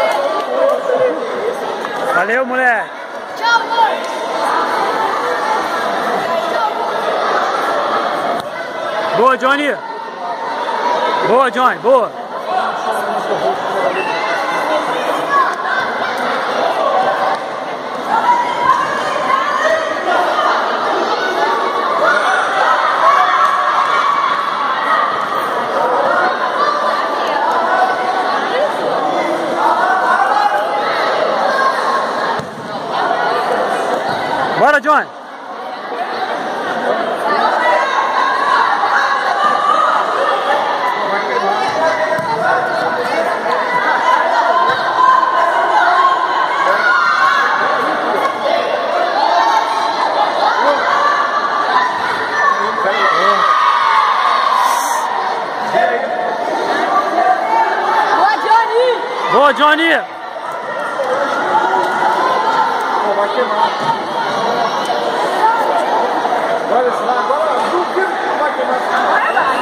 Valeu, moleque. Tchau, amor. Boa, Johnny. Boa, Johnny. Boa. Bora, Johnny. Boa, Johnny! Vai queimar. Olha, agora duvido que vai queimar.